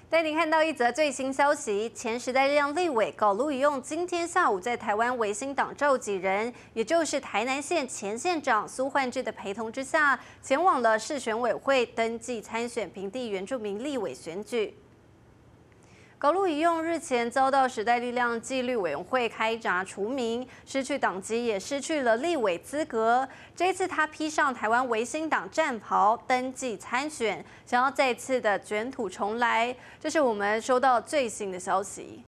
带您看到一则最新消息，前时代力量立委高卢宜用今天下午在台湾维新党召集人，也就是台南县前县长苏焕智的陪同之下，前往了市选委会登记参选平地原住民立委选举。高卢宜用日前遭到时代力量纪律委员会开闸除名，失去党籍，也失去了立委资格。这一次他披上台湾维新党战袍，登记参选，想要再次的卷土重来。这是我们收到最新的消息。